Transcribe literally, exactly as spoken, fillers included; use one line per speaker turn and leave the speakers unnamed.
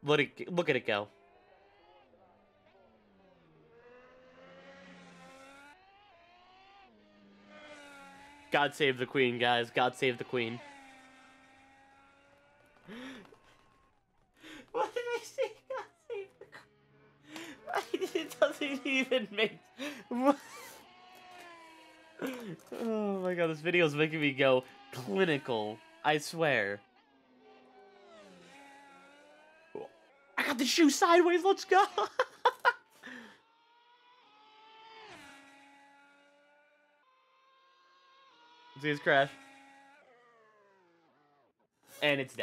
Look at look at it go. God save the queen, guys. God save the queen. What did I say? God save the queen. It doesn't even make... What? Oh my god, this video is making me go clinical. I swear. I got the shoe sideways. Let's go. See his crash. And it's dead.